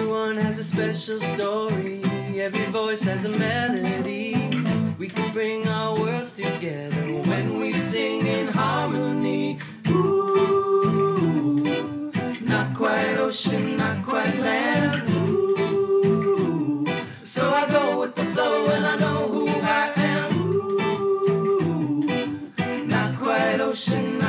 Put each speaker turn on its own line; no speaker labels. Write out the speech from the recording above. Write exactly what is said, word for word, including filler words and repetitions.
Everyone has a special story, every voice has a melody. We can bring our worlds together when we sing in harmony. Ooh, not quite ocean, not quite land. Ooh, so I go with the flow and I know who I am. Ooh, not quite ocean,